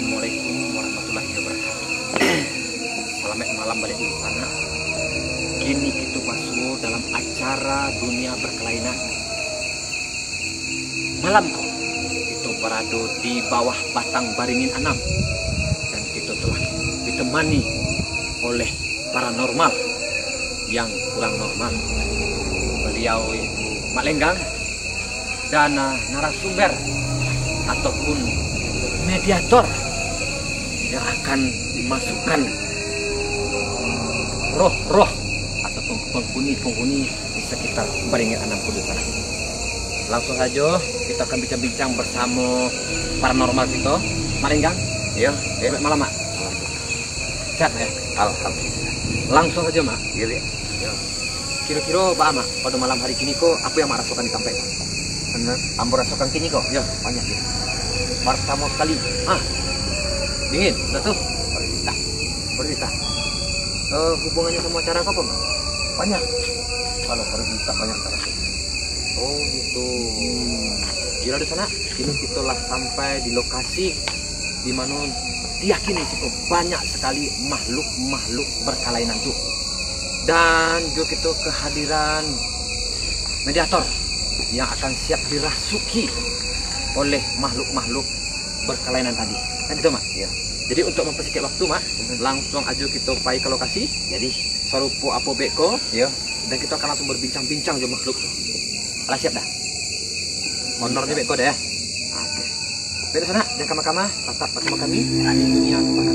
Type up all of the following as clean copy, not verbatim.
Assalamualaikum warahmatullahi wabarakatuh. Selamat malam balik di sana. Kini kita masuk dalam acara dunia berkelainan. Malam kau, kita berada di bawah batang baringin enam dan kita telah ditemani oleh paranormal yang kurang normal. Beliau itu Mak Lenggang dan narasumber ataupun mediator yang akan dimasukkan roh-roh ataupun penghuni-penghuni di sekitar baringin enam kudu sana. Langsung saja kita akan bincang-bincang bersama paranormal kita. Mak Lenggang, ya, selamat malam Mak. Sehat ya? Alhamdulillah. Langsung saja Mak. Iya. Kira-kira Pak Mak, pada malam hari kini kok apa yang Mak rasakan di Tampek? Benar. Ambo rasakan kini kok? Ya, banyak ya. Pertama sekali, dingin, betul? Berita. Hubungannya sama acara apa Mak? Banyak. Kalau berita banyak cara. Oh gitu. Gila di sana. Kini kita lah sampai di lokasi di mana diyakini cukup banyak sekali makhluk berkelainan tuh. Dan juga kita kehadiran mediator yang akan siap dirasuki oleh makhluk berkelainan tadi. Kan gitu Mak? Ya. Jadi untuk mempersingkat waktu Mak, langsung aja kita pergi ke lokasi. Jadi sarupo apa beko, ya. Dan kita akan langsung berbincang-bincang dengan makhluk tuh. Alah siap dah. Honornya beko dah ya. Oke. Dari sana dan kama-kama tetap bersama kami di dunia kami.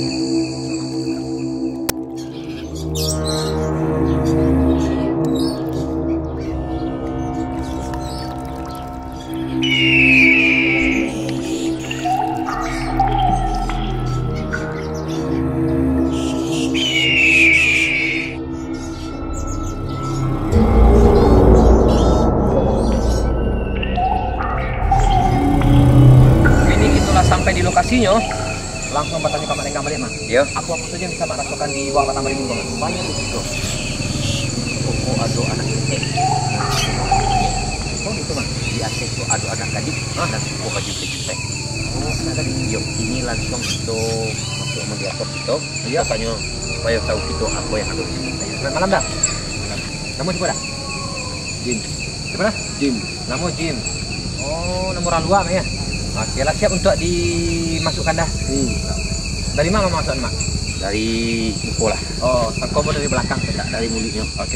Sampai di lokasinya, langsung bertanya ke Mak Lenggang balik Mak. Ya. Apa saja yang bisa Mak rasakan di bawah batang baringin Mak? Banyak di situ. Pokok ada anak kecil. Oh gitu Mak. Di atas itu ada anak gadis dan pokok baju jutek. Oh anak gadis. Yuk, ini langsung kita masuk mediator kita. Iya. Tanya supaya tahu kita apa yang ada di sini. Selamat malam dah. Nama siapa dah? Jim. Siapa dah? Jim. Nama Jim. Oh, nama orang luar ya. Oke lah, siap untuk dimasukkan dah. Dari mana masukkan Mak? Dari muka lah. Oh, terkobo dari belakang, tidak dari mulutnya. Oke.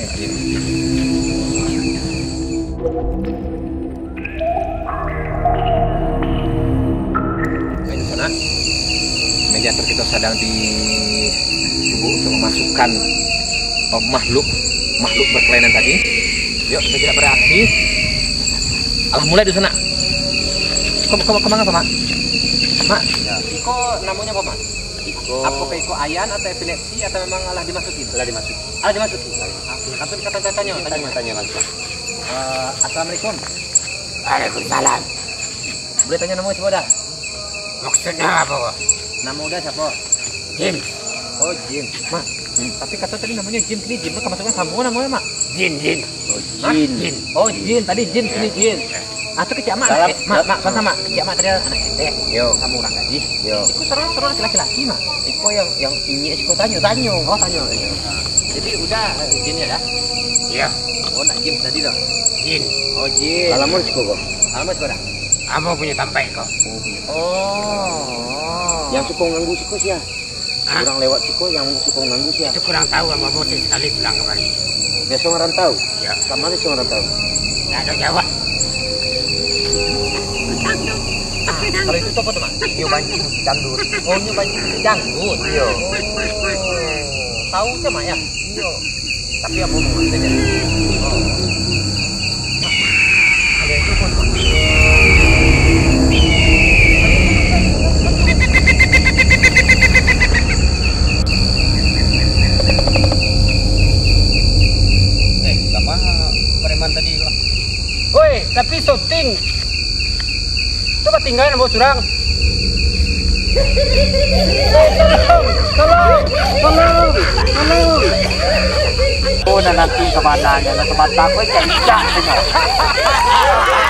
Di sana, mediator kita sedang dicoba untuk memasukkan makhluk berkelainan tadi. Yuk, kita tidak bereaksi. Alah, mulai di sana. Kemana Mak? Mak, ya. Iko namanya apa Mak? Iko. Apakah Iko ayan atau epilepsi atau memang alah dimasukin? Alah dimasukin. Alah dimasukin. Langsung kita tanya langsung. Assalamualaikum. Waalaikumsalam. Boleh tanya nama siapa dah? Maksudnya apa? Nama udah siapa? Jim. Oh Jim. Mak. Tapi kata tadi namanya Jim, sini Jim kan masuknya sama namanya Mak? Jin. Oh Jin. Oh Jin, tadi Jim sini Jin. Atau kecik Mak, Mak, sama kecik Mak tadi anak ketek. Yo, kamu orang gadis. Yo. Iku seru laki-laki Mak. Iku yang ini iku tanya. Oh tanya. Jadi udah Jin ya dah? Iya. Oh nak Jin tadi dah. Jin. Oh Jin. Alamat iku kok. Alamat iku dah. Kamu punya Tampek kok. Oh. Yang suka ganggu siku sih ya. Kurang lewat siku yang suka ganggu sih ya. Itu kurang tahu sama bosnya sekali bilang kemarin. Biasa orang tahu. Ya. Sama sih orang tahu. Nggak ada jawab. Kalau itu apa tuh Mak? Nyu banci janggut. Oh nyu banci janggut. Iya. Tahu sih Mak ya? Iya. Tapi apa mau saja? Oh. Ada itu pun Mak. Apa preman tadi kok? Woi, tapi syuting. Coba tinggalin bawa curang. Tolong. Oh, nanti kemananya, ke mata aku cek-cek.